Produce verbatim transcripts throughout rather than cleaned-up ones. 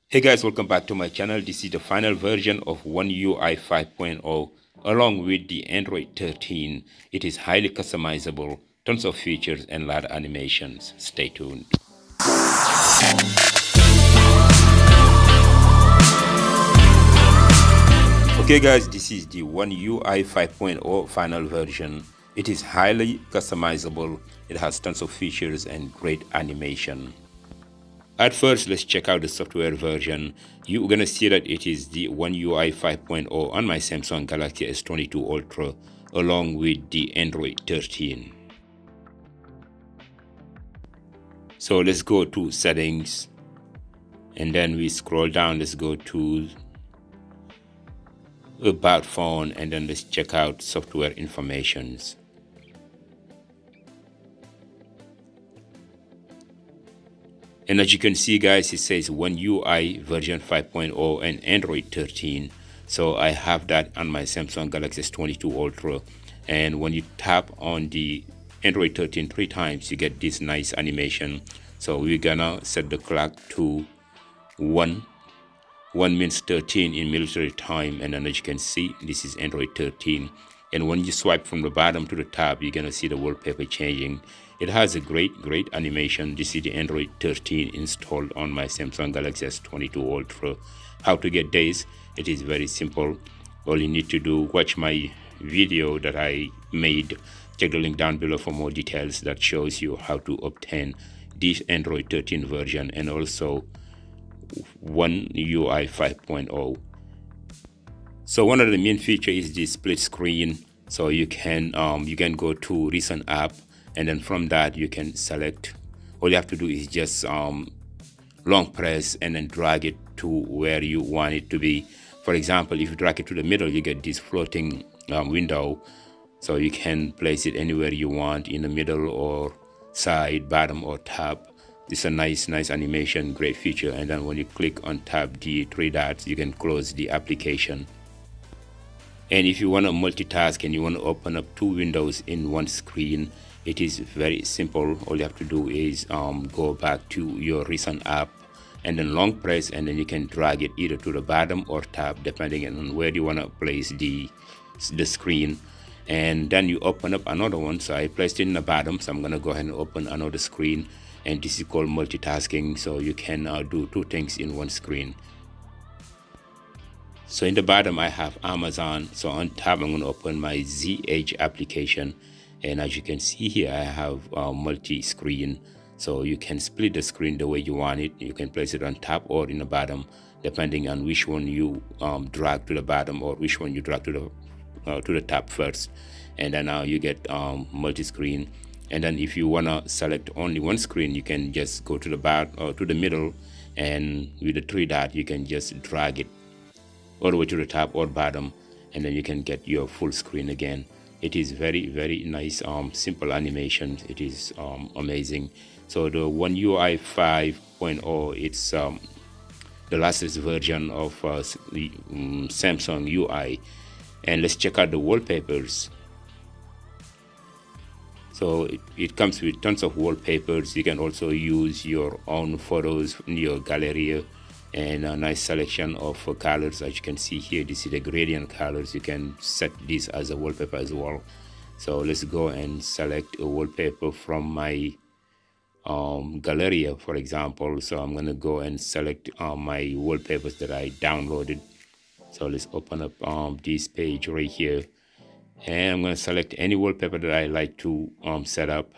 Hey guys, welcome back to my channel. This is the final version of One U I five point oh along with the Android thirteen. It is highly customizable, tons of features and a lot of animations. Stay tuned. Okay guys, this is the One U I five point oh final version. It is highly customizable. It has tons of features and great animation. At first, let's check out the software version. You're gonna see that it is the One U I five point oh on my Samsung Galaxy S twenty-two Ultra along with the Android thirteen. So let's go to settings and then we scroll down. Let's go to about phone and then let's check out software informations. And as you can see guys, it says One U I version five point oh and Android thirteen. So I have that on my Samsung Galaxy S twenty-two Ultra, and when you tap on the Android thirteen three times you get this nice animation. So we're gonna set the clock to one one minutes thirteen in military time, and then as you can see, this is Android thirteen. And when you swipe from the bottom to the top, you're gonna see the wallpaper changing. It has a great great animation. This is the Android thirteen installed on my Samsung Galaxy S twenty-two Ultra. How to get this? It is very simple. All you need to do, watch my video that I made. Check the link down below for more details that shows you how to obtain this Android thirteen version and also One U I five point oh. So one of the main features is the split screen. So you can um, you can go to recent app, and then from that you can select. All you have to do is just um, long press and then drag it to where you want it to be. For example, if you drag it to the middle, you get this floating um, window. So you can place it anywhere you want, in the middle or side, bottom or top. It's a nice nice animation, great feature. And then when you click on tap the three dots, you can close the application. And if you want to multitask and you want to open up two windows in one screen, it is very simple. All you have to do is um, go back to your recent app and then long press, and then you can drag it either to the bottom or top depending on where you want to place the the screen. And then you open up another one. So I placed it in the bottom, so I'm going to go ahead and open another screen, and this is called multitasking. So you can uh, do two things in one screen. So in the bottom I have Amazon. So on top I'm going to open my Z Edge application, and as you can see here I have uh, multi-screen. So you can split the screen the way you want it. You can place it on top or in the bottom depending on which one you um, drag to the bottom or which one you drag to the uh, to the top first. And then now you get um, multi-screen. And then if you want to select only one screen, you can just go to the bottom or to the middle, and with the three dot you can just drag it all the way to the top or bottom, and then you can get your full screen again. It is very very nice, um simple animation. It is um amazing. So the One U I five point oh, it's um the latest version of uh, the um, Samsung U I. And let's check out the wallpapers. So it, it comes with tons of wallpapers. You can also use your own photos in your gallery, and a nice selection of uh, colors. As you can see here, this is the gradient colors. You can set this as a wallpaper as well. So let's go and select a wallpaper from my um, gallery, for example. So I'm gonna go and select uh, my wallpapers that I downloaded. So let's open up um, this page right here, and I'm gonna select any wallpaper that I like to um, set up,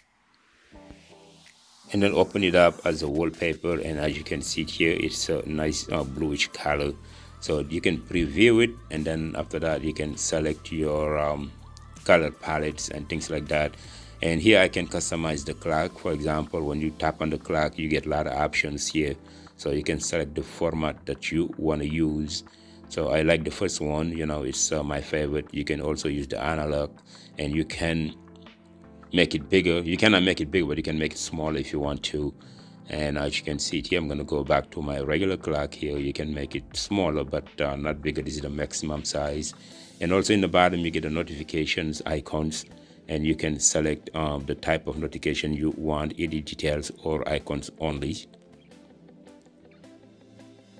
and then open it up as a wallpaper. And as you can see here, it's a nice uh, bluish color. So you can preview it, and then after that you can select your um, color palettes and things like that. And here I can customize the clock. For example, when you tap on the clock, you get a lot of options here. So you can select the format that you want to use. So I like the first one, you know, it's uh, my favorite. You can also use the analog, and you can make it bigger. You cannot make it bigger, but you can make it smaller if you want to. And as you can see it here, I'm going to go back to my regular clock here. You can make it smaller, but uh, not bigger. This is the maximum size. And also in the bottom you get the notifications icons, and you can select um, the type of notification you want, edit details or icons only.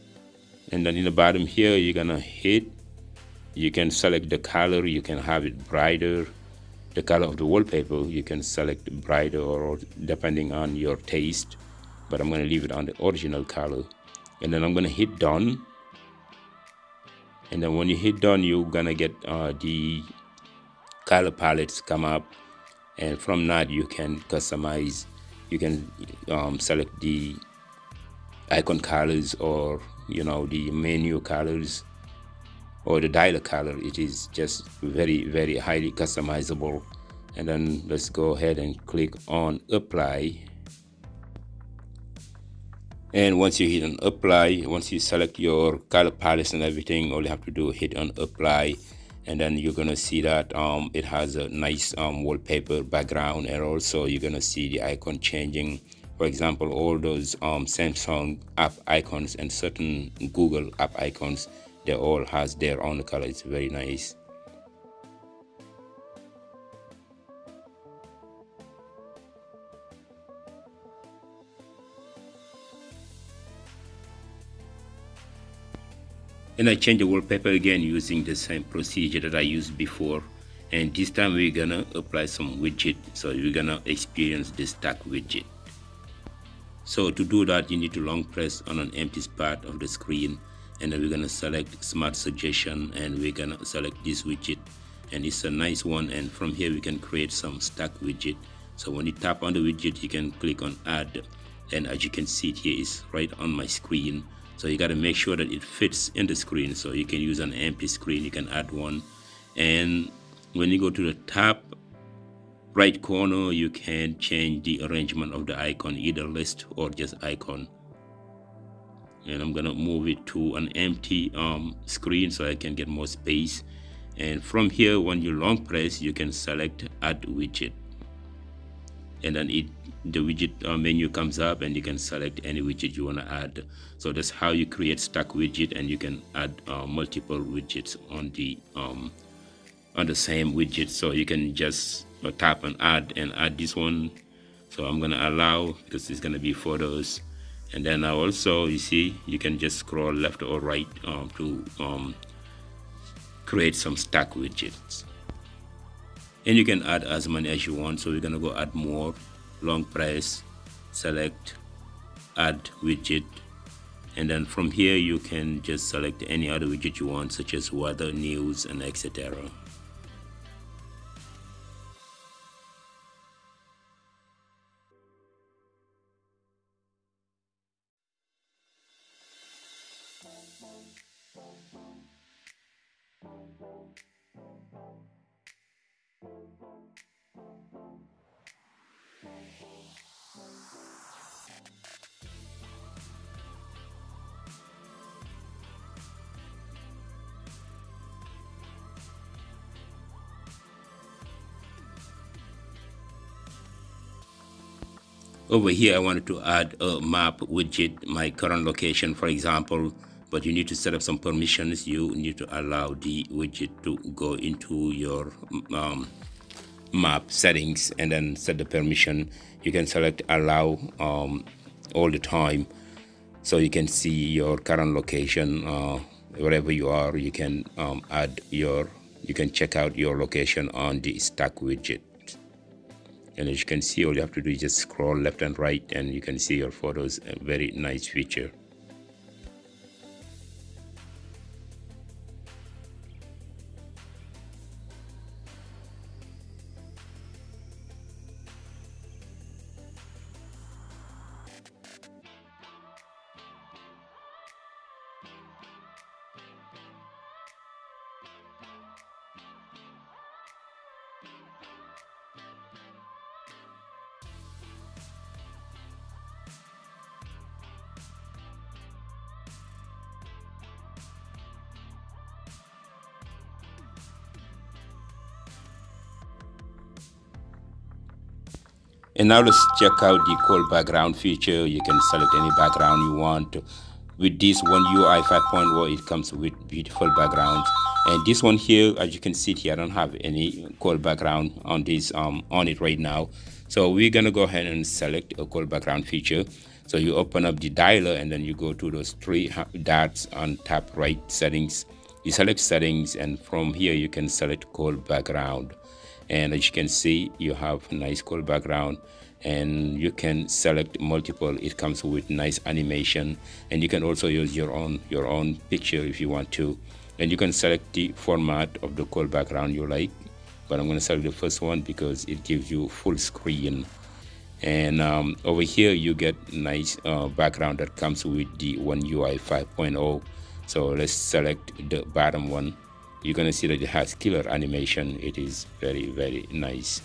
And then in the bottom here, you're gonna hit, you can select the color, you can have it brighter, the color of the wallpaper, you can select brighter or depending on your taste, but I'm gonna leave it on the original color. And then I'm gonna hit done. And then when you hit done, you're gonna get uh, the color palettes come up, and from that you can customize, you can um, select the icon colors, or you know, the menu colors, or the dialer color. It is just very very highly customizable. And then let's go ahead and click on apply. And once you hit on apply, once you select your color palettes and everything, all you have to do is hit on apply, and then you're gonna see that um, it has a nice um, wallpaper background, and also you're gonna see the icon changing. For example, all those um, Samsung app icons and certain Google app icons, they all has their own color. It's very nice. And I change the wallpaper again using the same procedure that I used before, and this time we're gonna apply some widget, so you're gonna experience the stack widget. So to do that, you need to long press on an empty spot of the screen, and then we're gonna select smart suggestion, and we're gonna select this widget, and it's a nice one. And from here we can create some stack widget. So when you tap on the widget, you can click on add, and as you can see it here, is right on my screen. So you got to make sure that it fits in the screen. So you can use an empty screen, you can add one. And when you go to the top right corner, you can change the arrangement of the icon, either list or just icon. And I'm gonna move it to an empty um, screen so I can get more space. And from here, when you long press, you can select add widget, and then it the widget uh, menu comes up, and you can select any widget you want to add. So that's how you create stack widget, and you can add uh, multiple widgets on the um, on the same widget. So you can just uh, tap and add and add this one. So I'm gonna allow, because it's gonna be photos. And then I also, you see, you can just scroll left or right um, to um, create some stack widgets, and you can add as many as you want. So we're gonna go add more. Long press, select add widget, and then from here you can just select any other widget you want, such as weather, news, and et cetera. Over here, I wanted to add a map widget, my current location, for example, but you need to set up some permissions. You need to allow the widget to go into your um, map settings and then set the permission. You can select allow um, all the time, so you can see your current location uh, wherever you are. You can um, add your, you can check out your location on the stack widget. And as you can see, all you have to do is just scroll left and right, and you can see your photos. A very nice feature. And now let's check out the cool background feature. You can select any background you want. With this One U I five point oh, it comes with beautiful backgrounds. And this one here, as you can see here, I don't have any cool background on this um on it right now. So we're gonna go ahead and select a cool background feature. So you open up the dialer and then you go to those three dots on top right, settings. You select settings, and from here you can select color background. And as you can see, you have a nice color background, and you can select multiple. It comes with nice animation, and you can also use your own your own picture if you want to. And you can select the format of the color background you like, but I'm going to select the first one because it gives you full screen. And um, over here you get nice uh, background that comes with the One U I five point oh. So let's select the bottom one. You're gonna see that it has killer animation. It is very very nice.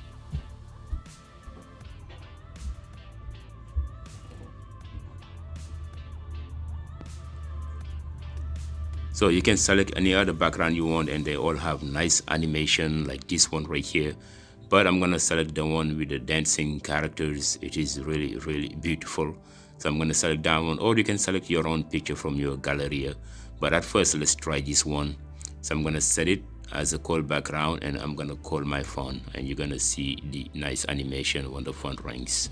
So you can select any other background you want, and they all have nice animation like this one right here. But I'm gonna select the one with the dancing characters. It is really really beautiful. So I'm gonna select that one, or you can select your own picture from your gallery. But at first, let's try this one. So I'm gonna set it as a call background, and I'm gonna call my phone, and you're gonna see the nice animation when the phone rings.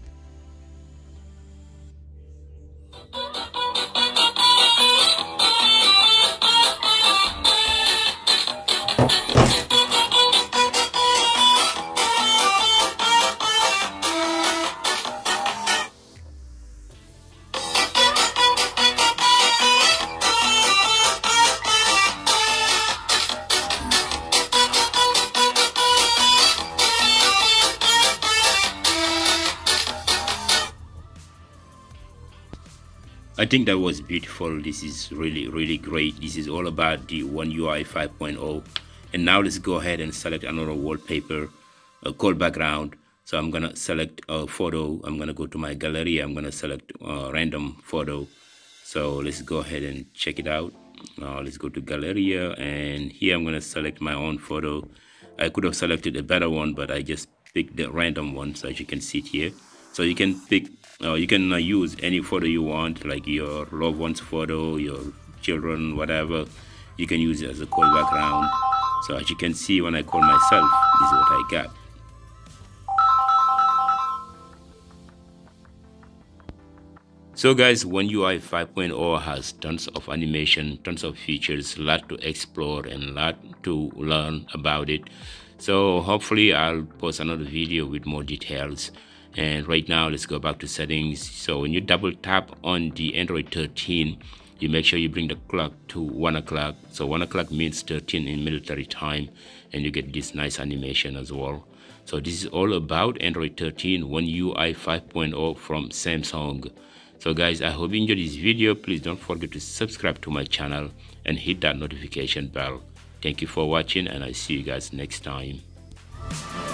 I think that was beautiful. This is really really great. This is all about the One U I five point oh. And now let's go ahead and select another wallpaper, a cold background. So I'm gonna select a photo. I'm gonna go to my gallery. I'm gonna select a random photo. So let's go ahead and check it out. Now let's go to Galleria, and here I'm gonna select my own photo. I could have selected a better one, but I just picked the random one, so as you can see it here. So you can pick, uh, you can uh, use any photo you want, like your loved one's photo, your children, whatever. You can use it as a cold background. So as you can see, when I call myself, this is what I got. So guys, One U I five point oh has tons of animation, tons of features, a lot to explore and a lot to learn about it. So hopefully I'll post another video with more details. And right now, let's go back to settings. So when you double tap on the Android thirteen, you make sure you bring the clock to one o'clock. So one o'clock means thirteen in military time, and you get this nice animation as well. So this is all about Android thirteen One U I five point oh from Samsung. So guys, I hope you enjoyed this video. Please don't forget to subscribe to my channel and hit that notification bell. Thank you for watching, and I'll see you guys next time.